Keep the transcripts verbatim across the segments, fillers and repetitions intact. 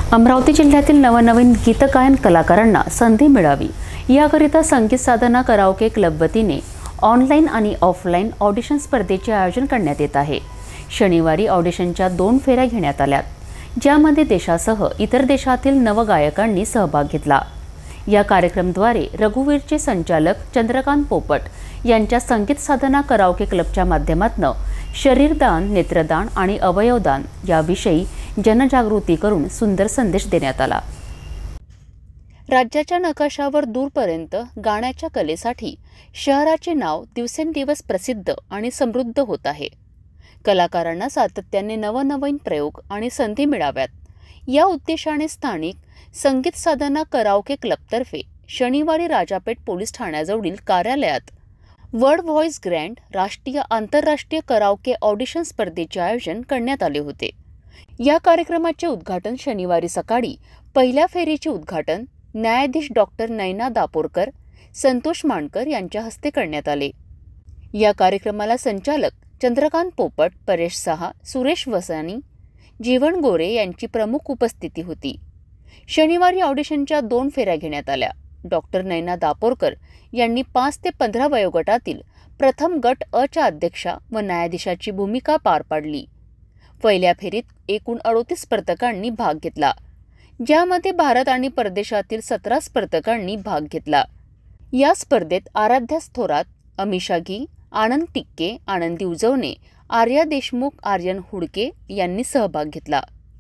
अमरावती जिल्ह्यातील नवनवीन गीतगायन कलाकारांना संधी मिळावी याकरिता संगीत साधना कराओके क्लब वतीने ऑनलाईन आणि ऑफलाईन ऑडिशन स्पर्धेचे आयोजन करण्यात येत आहे। शनिवारी ऑडिशनच्या दोन फेऱ्या घेण्यात आल्यात, ज्यामध्ये देशासह इतर देशातील नवगायकांनी सहभाग घेतला। या कार्यक्रमाद्वारे रघुवीरचे संचालक चंद्रकांत पोपट यांच्या संगीत साधना कराओके क्लबच्या माध्यमातून शरीरदान, नेत्रदान आणि अवयवदान याविषयी जनजागृती करून सुंदर संदेश देण्यात आला। राज्याच्या नकाशावर दूरपर्यंत गाण्याच्या कलेसाठी शहराचे नाव दिवसेंदिवस प्रसिद्ध आणि समृद्ध होत आहे। कलाकारांना सातत्याने नवनवीन प्रयोग आणि संधी मिळाव्यात या उद्देशाने स्थानिक संगीत साधना कराओके क्लबतर्फे शनिवारी राजापेठ पोलीस ठाण्याजवळील कार्यालयात वर्ल्ड व्हॉइस ग्रँड राष्ट्रीय आंतरराष्ट्रीय कराओके ऑडिशन स्पर्धेचे आयोजन करण्यात आले होते। या कार्यक्रमाचे उद्घाटन शनिवारी सकाळी पहिल्या फेरीचे उद्घाटन न्यायाधीश डॉक्टर नैना दापोरकर, संतोष मानकर यांच्या हस्ते करण्यात आले। या कार्यक्रमाला संचालक चंद्रकांत पोपट, परेश साहा, सुरेश वसानी, जीवन गोरे यांची प्रमुख उपस्थिती होती। शनिवारी ऑडिशनच्या दोन फेऱ्या घेण्यात आल्या। डॉक्टर नैना दापोरकर यांनी पाच ते पंधरा वयोगटातील प्रथम गट अ च्या अध्यक्षा व न्यायाधीशाची भूमिका पार पाडली। पहिल्या फेरीत एकूण अडतीस स्पर्धकांनी भाग घेतला, ज्यामध्ये भारत आणि परदेशातील सतरा स्पर्धकांनी भाग घेतला। या स्पर्धेत आराध्या थोरात, अमिषा घी, आनंद टिक्के, आनंदी उजवणे, आर्या देशमुख, आर्यन हुडके यांनी सहभाग घेतला।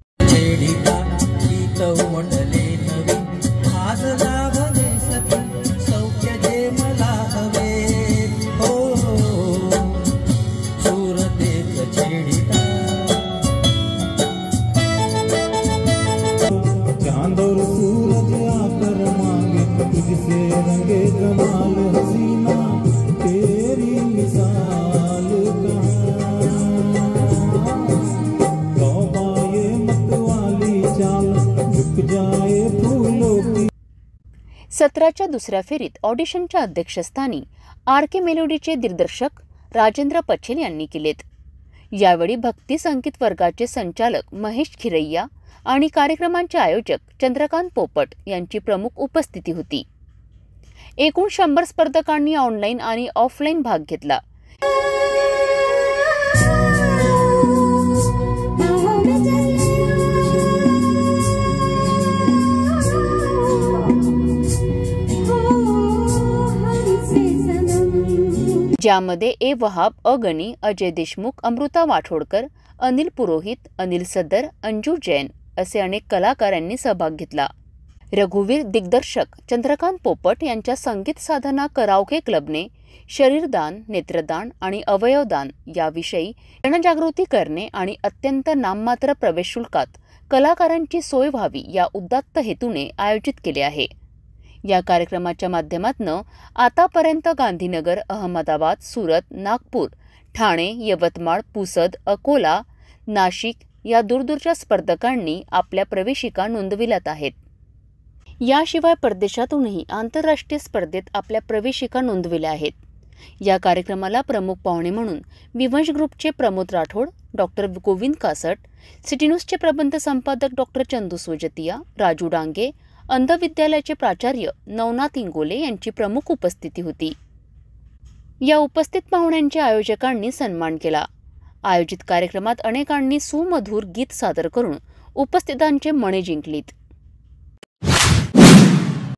सत्राच्या दुसऱ्या फेरीत ऑडिशनच्या अध्यक्षस्थानी आर के मेलोडीचे दिग्दर्शक राजेंद्र पछेल यांनी केलेत। यावेळी भक्ती संगीत वर्गाचे संचालक महेश खिरैया आणि कार्यक्रमांचे आयोजक चंद्रकांत पोपट यांची प्रमुख उपस्थिती होती। एकूण शंभर स्पर्धकांनी ऑनलाईन आणि ऑफलाईन भाग घेतला। ज्यामध्ये ए वहाब, अगनी, अजय देशमुख, अमृता वाठोडकर, अनिल पुरोहित, अनिल सदर, अंजू जैन असे अनेक कलाकारांनी सहभाग घेतला। रघुवीर दिग्दर्शक चंद्रकांत पोपट यांच्या संगीत साधना कराओके क्लबने शरीरदान, नेत्रदान आणि अवयवदान याविषयी जनजागृती करणे आणि अत्यंत नाममात्र प्रवेश शुल्कात कलाकारांची सोय व्हावी या उदात्त हेतूने आयोजित केले आहे। या कार्यक्रमाच्या माध्यमातून आतापर्यंत गांधीनगर, अहमदाबाद, सुरत, नागपूर, ठाणे, यवतमाळ, पुसद, अकोला, नाशिक या दूरदूरच्या स्पर्धकांनी आपल्या प्रवेशिका नोंदविल्यात आहेत। याशिवाय परदेशातूनही आंतरराष्ट्रीय स्पर्धेत आपल्या प्रवेशिका नोंदविल्या आहेत। या कार्यक्रमाला प्रमुख पाहुणे म्हणून विवंश ग्रुपचे प्रमोद राठोड, डॉक्टर गोविंद कासट, सिटी न्यूजचे प्रबंध संपादक डॉक्टर चंदू सोजतिया, राजू डांगे, अंध विद्यालयाचे प्राचार्य नवनाथ इंगोले यांची प्रमुख उपस्थिती होती। या उपस्थित पाहुण्यांचे आयोजकांनी सन्मान केला। आयोजित कार्यक्रमात अनेकांनी सुमधुर गीत सादर करून उपस्थितांचे मने जिंकलीत।